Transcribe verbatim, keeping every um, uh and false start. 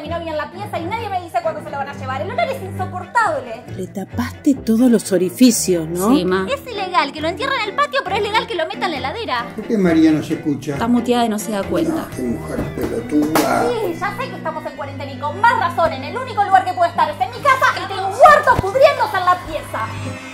mi novia en la pieza y nadie me dice cuándo se lo van a llevar. El olor es insoportable. Le tapaste todos los orificios, ¿no? Sí, ma. Es ilegal que lo entierren en el patio, pero es legal que lo metan en la heladera. ¿Por qué María no se escucha? Está muteada y no se da cuenta. No, qué mujer pelotuda. Sí, ya sé que estamos en cuarentena y con más razón. En el único lugar que puedo estar es en mi casa y tengo un muerto pudriéndose en la pieza.